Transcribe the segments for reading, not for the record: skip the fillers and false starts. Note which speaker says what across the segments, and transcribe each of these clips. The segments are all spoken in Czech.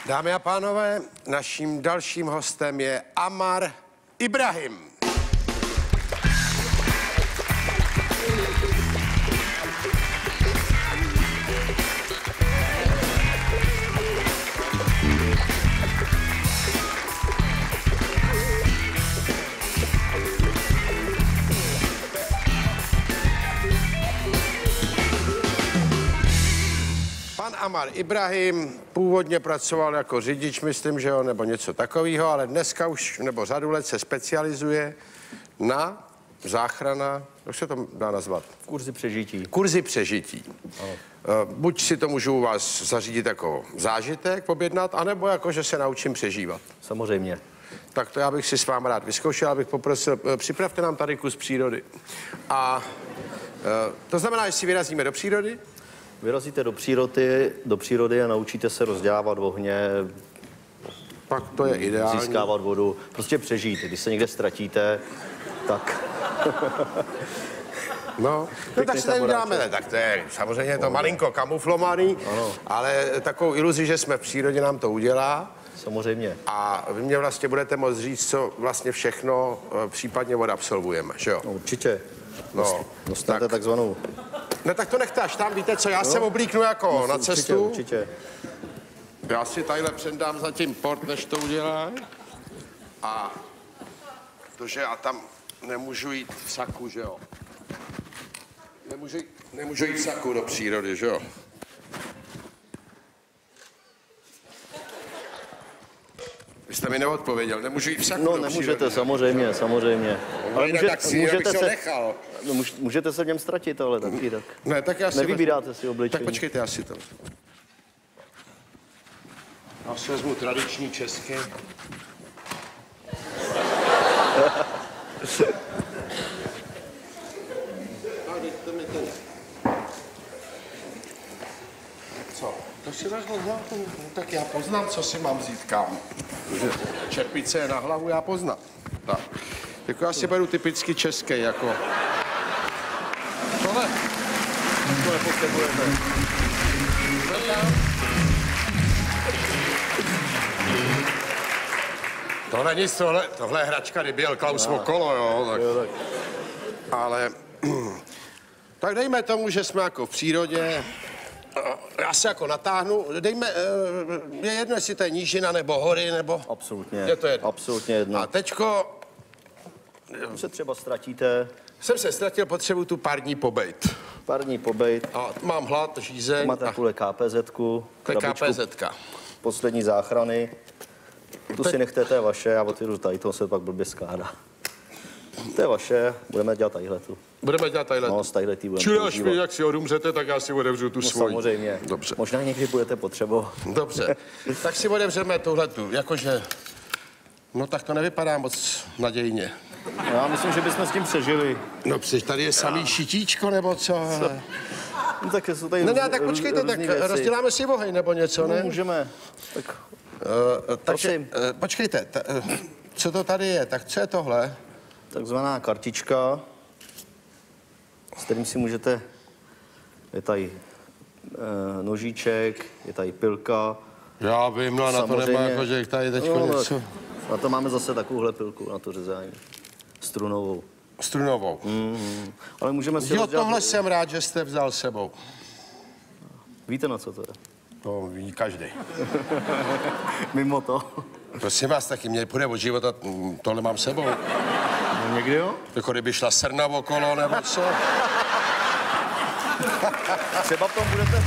Speaker 1: Dámy a pánové, naším dalším hostem je Amar Ibrahim. Pan Amar Ibrahim původně pracoval jako řidič, myslím, že jo, nebo něco takového, ale dneska už, nebo řadu let se specializuje na záchrana, jak se to dá nazvat?
Speaker 2: Kurzy přežití.
Speaker 1: Kurzy přežití. Buď si to můžu u vás zařídit jako zážitek, objednat, anebo jako, že se naučím přežívat.
Speaker 2: Samozřejmě.
Speaker 1: Tak to já bych si s vámi rád vyzkoušel, abych poprosil, připravte nám tady kus přírody. A to znamená, že si vyrazíme do přírody?
Speaker 2: Vyrazíte do přírody a naučíte se rozdělávat ohně,
Speaker 1: Pak to je ideální.
Speaker 2: získávat vodu, prostě přežít. Když se někde ztratíte, tak...
Speaker 1: No tak se tady uděláme, tak to je samozřejmě to malinko kamuflovaný, ale takovou iluzi, že jsme v přírodě, nám to udělá.
Speaker 2: Samozřejmě.
Speaker 1: A vy mě vlastně budete moct říct, co vlastně všechno případně odabsolvujeme, že jo?
Speaker 2: No, určitě.
Speaker 1: No,
Speaker 2: Dostanete takzvanou...
Speaker 1: No tak to nechte až tam, víte co, já se oblíknu jako na cestu.
Speaker 2: Určitě.
Speaker 1: Já si tadyhle předám zatím port, než to udělá. A protože já tam nemůžu jít v saku, že jo? Nemůžu jít v saku do přírody, že jo? Vy jste mi neodpověděl, nemůžu jít v saku
Speaker 2: No,
Speaker 1: do
Speaker 2: nemůžete,
Speaker 1: přírody.
Speaker 2: samozřejmě.
Speaker 1: Ale můžete se nechal.
Speaker 2: Můžete se v něm ztratit, ale taky tak.
Speaker 1: Ne, tak já si
Speaker 2: Nevybíráte si obličení.
Speaker 1: Tak počkejte, já si to. Já si vezmu tradiční český. Co? To si vezmu, no, tak já poznám, co si mám vzít kam. Čepice je na hlavu, já poznám. Tak. Jako já si beru typicky český, jako... Tohle potřebujete. To není nic, tohle je hračka, kdyby jel Klaus okolo, jo. Tak. Ale tak dejme tomu, že jsme jako v přírodě. Já se jako natáhnu, dejme, je jedno, jestli to je nížina nebo hory, nebo...
Speaker 2: Absolutně.
Speaker 1: Je to jedno.
Speaker 2: Absolutně jedno.
Speaker 1: A teďko...
Speaker 2: Se třeba ztratíte.
Speaker 1: Jsem se ztratil, potřebuji tu pár dní pobejt.
Speaker 2: Pár dní pobejt.
Speaker 1: A mám hlad, žízeň.
Speaker 2: Máte takovou KPZ-ku.
Speaker 1: To je KPZ-ka.
Speaker 2: Poslední záchrany. Tu si nechte, to je vaše, já otvíru tady, to se pak blbě skládá. To je vaše, budeme dělat tadyhletu.
Speaker 1: Budeme dělat tadyhletu.
Speaker 2: No, z tadyhletý budeme
Speaker 1: Čili až
Speaker 2: používat.
Speaker 1: vy, jak si odumřete, tak já si otevřu tu svoji.
Speaker 2: Samozřejmě.
Speaker 1: Dobře.
Speaker 2: Možná někdy budete potřebovat.
Speaker 1: Dobře. Tak si otevřeme tuhletu, jakože... No tak to nevypadá moc nadějně.
Speaker 2: Já myslím, že bychom s tím přežili.
Speaker 1: No přeš, tady je samý šitíčko, nebo co?
Speaker 2: No, tak jsou tady
Speaker 1: Ne, tak počkejte, tak rozděláme si oheň nebo něco, ne?
Speaker 2: No, můžeme. Tak
Speaker 1: Takže, počkejte, co to tady je? Tak co je tohle?
Speaker 2: takzvaná kartička, s kterým si můžete... Je tady nožíček, je tady pilka.
Speaker 1: Já vím, no na to nemá jako, že tady teďko něco...
Speaker 2: Na to máme zase takovouhle pilku, na to řezání. Strunovou.
Speaker 1: Strunovou.
Speaker 2: Ale můžeme si
Speaker 1: Jo,
Speaker 2: rozdělat...
Speaker 1: tohle jsem rád, že jste vzal sebou.
Speaker 2: Víte, na co to je?
Speaker 1: To ví každý.
Speaker 2: Mimo to.
Speaker 1: Prosím vás, taky mě půjde od života, tohle mám sebou.
Speaker 2: No, někdy jo?
Speaker 1: Jako kdyby šla srna okolo, nebo co?
Speaker 2: Třeba v tom budete...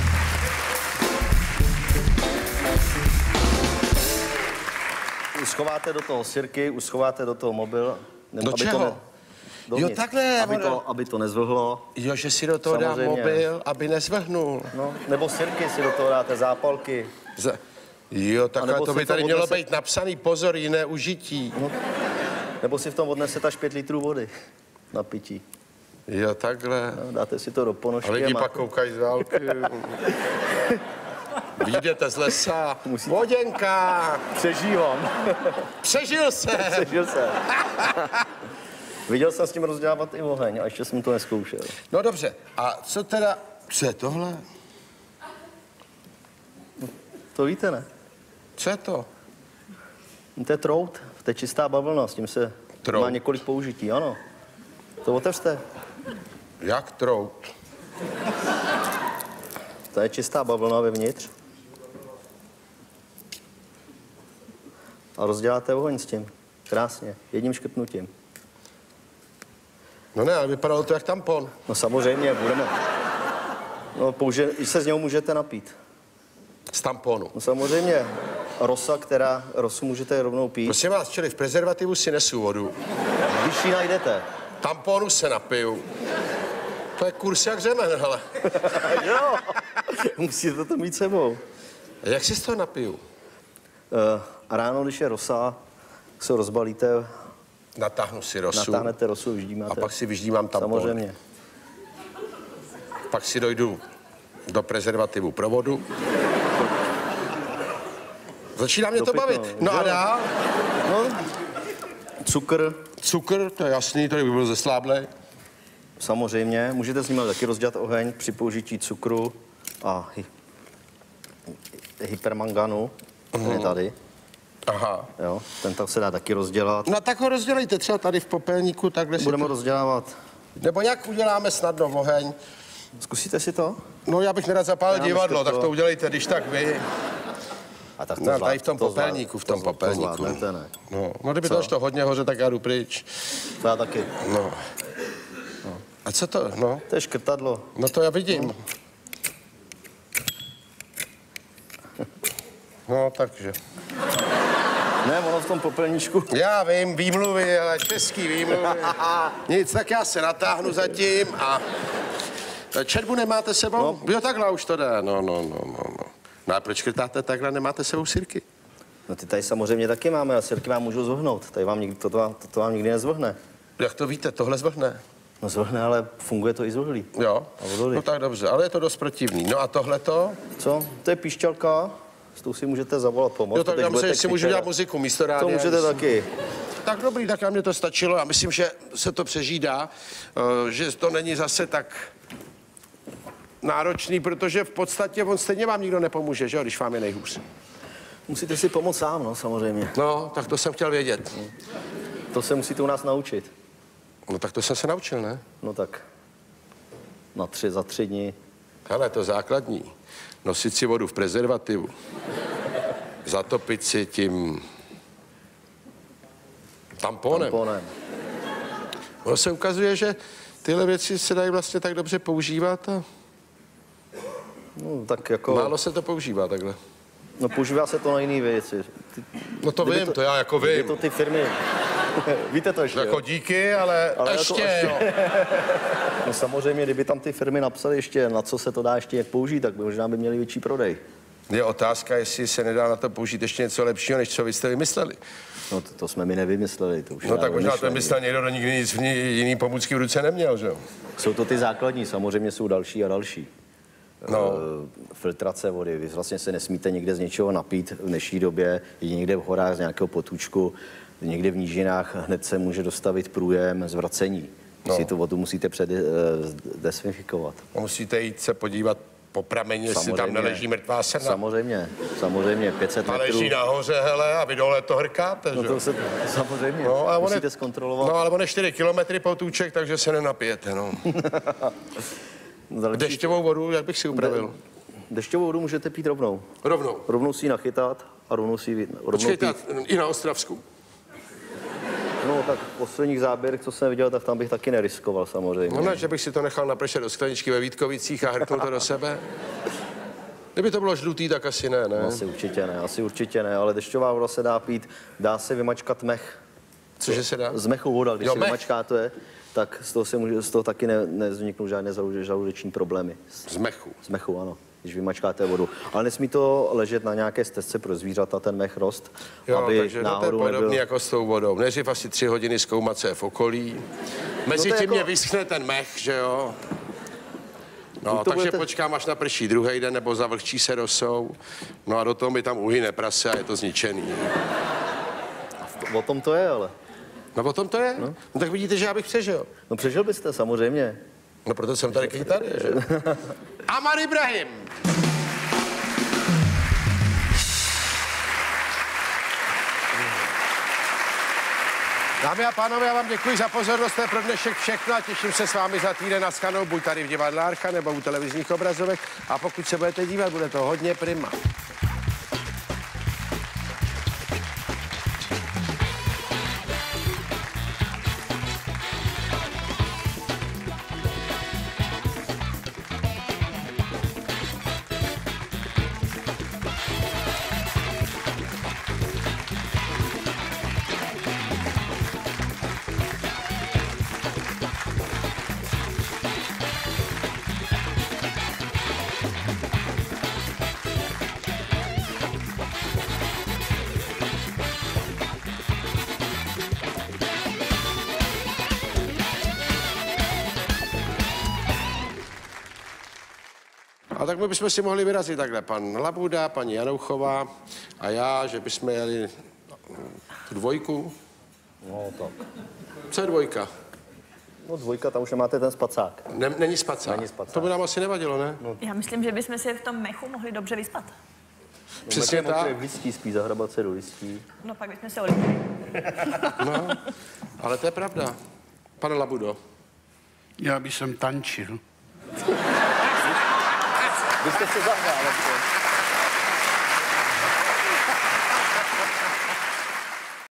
Speaker 2: Uschováte do toho sirky, uschováte do toho mobil.
Speaker 1: Do čeho? Jo, takhle.
Speaker 2: Aby to nezvlhlo.
Speaker 1: Jo, že si do toho dá mobil, aby nezvrhnul.
Speaker 2: No, nebo sirky si do toho dáte, zápalky.
Speaker 1: Jo, takhle to by tady mělo být napsaný, pozor, jiné užití.
Speaker 2: No, nebo si v tom odnesete až 5 litrů vody na pití.
Speaker 1: Jo, takhle.
Speaker 2: No, dáte si to do ponožky.
Speaker 1: A lidi pak koukají z dálky. Vyjdete z lesa. Voděnka.
Speaker 2: Přežívám.
Speaker 1: Přežil se.
Speaker 2: Přežil se. Viděl jsem s tím rozdělávat i oheň a ještě jsem to neskoušel.
Speaker 1: No dobře, a co teda, co je tohle?
Speaker 2: To víte, ne?
Speaker 1: Co je to?
Speaker 2: To je trout, to je čistá bavlna, s tím se
Speaker 1: Trout.
Speaker 2: má několik použití, ano. To otevřte.
Speaker 1: Jak trout?
Speaker 2: To je čistá bavlna vevnitř. A rozděláte oheň s tím. Krásně, jedním škrtnutím.
Speaker 1: No ne, ale vypadalo to jak tampon.
Speaker 2: No samozřejmě, budeme. No, i se z něho můžete napít.
Speaker 1: Z tamponu.
Speaker 2: No samozřejmě, rosu můžete rovnou pít.
Speaker 1: Prosím vás, čili v prezervativu si nesu vodu.
Speaker 2: Když ji najdete.
Speaker 1: Tamponu se napiju. To je kurz jak řemen, hele.
Speaker 2: Jo, musíte to mít sebou.
Speaker 1: A jak si z toho napiju?
Speaker 2: A ráno, když je rosa, se rozbalíte,
Speaker 1: Natáhnu si rosu.
Speaker 2: natáhnete rosu, vyždímáte.
Speaker 1: A pak si vyždívám tampon.
Speaker 2: Samozřejmě.
Speaker 1: Pak si dojdu do prezervativu pro vodu. Začíná mě to bavit. No a dál?
Speaker 2: No, cukr,
Speaker 1: Cukr, to je jasný, tady by byl zesláblej.
Speaker 2: samozřejmě. Můžete s ním taky rozdělat oheň při použití cukru a hypermanganu. Ten je tady.
Speaker 1: Aha.
Speaker 2: Jo, ten tak se dá taky rozdělat.
Speaker 1: No tak ho rozdělejte třeba tady v popelníku, takhle si
Speaker 2: Budeme
Speaker 1: to...
Speaker 2: rozdělávat.
Speaker 1: Nebo nějak uděláme snadno oheň.
Speaker 2: Zkusíte si to?
Speaker 1: No já bych nerad zapálil
Speaker 2: Já
Speaker 1: divadlo,
Speaker 2: myslím,
Speaker 1: tak to udělejte, když tak vy.
Speaker 2: A tak to
Speaker 1: No, tady v tom popelníku, v tom
Speaker 2: to
Speaker 1: popelníku.
Speaker 2: zvládnete, ne?
Speaker 1: No kdyby
Speaker 2: Co?
Speaker 1: to ještě hodně hoře, tak já jdu pryč.
Speaker 2: To já taky.
Speaker 1: No. A co to, no?
Speaker 2: To je škrtadlo.
Speaker 1: No to já vidím. No, takže.
Speaker 2: Ne, ono v tom popelníčku.
Speaker 1: Já vím, výmluvy, ale český výmluvy. Nic, tak já se natáhnu zatím a... Čerbu nemáte sebou?
Speaker 2: No.
Speaker 1: Jo, takhle už to jde, no. No a proč škrtáte takhle, nemáte sebou sirky?
Speaker 2: No ty tady samozřejmě taky máme, a sirky vám můžou zvlhnout. Tady vám nikdy, to vám nikdy nezvlhne.
Speaker 1: Jak to víte, tohle zvlhne?
Speaker 2: No zvlhne, ale funguje to i zvlhlý.
Speaker 1: Jo,
Speaker 2: A vodoly.
Speaker 1: no tak dobře, ale je to dost protivný. No a tohleto?
Speaker 2: Co? To je píšťalka, s tou si můžete zavolat pomoc.
Speaker 1: Jo, tak já myslím, že si můžu dělat muziku místo rádia.
Speaker 2: To můžete taky.
Speaker 1: Tak dobrý, tak a mně to stačilo. Já myslím, že se to přežídá, že to není zase tak náročný, protože v podstatě on stejně vám nikdo nepomůže, že jo, když vám je nejhůř.
Speaker 2: Musíte si pomoct sám, no, samozřejmě.
Speaker 1: No, tak to jsem chtěl vědět.
Speaker 2: To se musíte u nás naučit.
Speaker 1: No tak to jsem se naučil, ne?
Speaker 2: No tak za 3 dny.
Speaker 1: Hele, to základní. Nosit si vodu v prezervativu. Zatopit si tím tamponem. Ono se ukazuje, že tyhle věci se dají vlastně tak dobře používat a
Speaker 2: No tak jako...
Speaker 1: málo se to používá takhle.
Speaker 2: No používá se to na jiné věci.
Speaker 1: No to vím, to já jako
Speaker 2: Kdyby
Speaker 1: vím.
Speaker 2: to ty firmy... Víte to ještě,
Speaker 1: Jako
Speaker 2: jo?
Speaker 1: díky, ale ještě, jo.
Speaker 2: No samozřejmě, kdyby tam ty firmy napsaly ještě, na co se to dá ještě jak použít, tak by možná měli větší prodej.
Speaker 1: Je otázka, jestli se nedá na to použít ještě něco lepšího, než co vy jste vymysleli.
Speaker 2: No to jsme my nevymysleli, to už
Speaker 1: No
Speaker 2: je
Speaker 1: tak možná to
Speaker 2: vymyšlený.
Speaker 1: vymyslel někdo, kdo nikdy nic jiný pomůcky v ruce neměl, že jo?
Speaker 2: Jsou to ty základní, samozřejmě jsou další a další.
Speaker 1: No.
Speaker 2: Filtrace vody. Vy vlastně se nesmíte někde z něčeho napít v dnešní době, jedině někde v horách z nějakého potůčku, někde v nížinách hned se může dostavit průjem zvracení.
Speaker 1: No.
Speaker 2: Si tu vodu musíte dezinfikovat.
Speaker 1: A musíte jít se podívat po prameni, jestli tam neleží mrtvá srna.
Speaker 2: Samozřejmě, 500
Speaker 1: A
Speaker 2: metrů.
Speaker 1: leží nahoře, hele, a vy dole to hrkáte,
Speaker 2: No
Speaker 1: že
Speaker 2: to
Speaker 1: jo?
Speaker 2: se, samozřejmě,
Speaker 1: No, ale
Speaker 2: musíte zkontrolovat.
Speaker 1: No, ale on je 4 kilometry potůček, takže se nenapijete, no. Dešťovou vodu, jak bych si upravil?
Speaker 2: Dešťovou vodu můžete pít rovnou.
Speaker 1: Rovnou.
Speaker 2: Rovnou si ji nachytat a rovnou si ji
Speaker 1: Počkejte,
Speaker 2: pít.
Speaker 1: i na Ostravsku.
Speaker 2: No tak v posledních záběrech, co jsem viděl, tak tam bych taky neriskoval samozřejmě.
Speaker 1: No ne, že bych si to nechal napršet do skleničky ve Vítkovicích a hrknul to do sebe. Kdyby to bylo žlutý, tak asi ne, ne?
Speaker 2: No, asi určitě ne, ale dešťová voda se dá pít, dá se vymačkat mech.
Speaker 1: Cože se dá?
Speaker 2: Z mechu voda, když
Speaker 1: Jo,
Speaker 2: si
Speaker 1: mech.
Speaker 2: vymačkáte, tak z toho taky nevzniknou žádné žaludeční problémy.
Speaker 1: Z mechu.
Speaker 2: Z mechu, ano, když vymačkáte vodu. Ale nesmí to ležet na nějaké stezce pro zvířata, ten mech rost,
Speaker 1: Jo,
Speaker 2: aby
Speaker 1: takže to je
Speaker 2: náhodou
Speaker 1: podobný
Speaker 2: nebyl...
Speaker 1: jako s tou vodou. Nejdřív asi 3 hodiny zkoumat, co je v okolí. Mezi
Speaker 2: No to je
Speaker 1: tím mě
Speaker 2: jako-
Speaker 1: vyschne ten mech, že jo? No,
Speaker 2: to
Speaker 1: takže
Speaker 2: budete-
Speaker 1: počkám, až naprší druhý den, nebo zavlhčí se rosou. No a do toho mi tam uhyne prase a je to zničený.
Speaker 2: O tom to je, ale.
Speaker 1: No potom to je. No tak vidíte, že já bych přežil.
Speaker 2: No přežil byste, samozřejmě.
Speaker 1: No proto jsem tady tady, že? Amar Ibrahim. Dámy a pánové, já vám děkuji za pozornost, to je pro dnešek všechno a těším se s vámi za týden na Skanou, buď tady v divadle Archa nebo u televizních obrazovek. A pokud se budete dívat, bude to hodně prima. A tak my bychom si mohli vyrazit takhle, pan Labuda, paní Janouchová a já, že bychom jeli tu dvojku.
Speaker 2: No tak.
Speaker 1: Co je dvojka?
Speaker 2: No dvojka, tam už nemáte ten spacák.
Speaker 1: Není spacák.
Speaker 2: Není spacák.
Speaker 1: To by nám asi nevadilo, ne?
Speaker 2: No.
Speaker 3: Já myslím, že bychom se v tom mechu mohli dobře vyspat.
Speaker 1: Přesně tak.
Speaker 2: V listí spí, zahrabat se do listí.
Speaker 3: No pak bychom se olíbili.
Speaker 1: No, ale to je pravda. Pane Labudo.
Speaker 4: Já bych sem tančil.
Speaker 2: Vy jste se zahrál,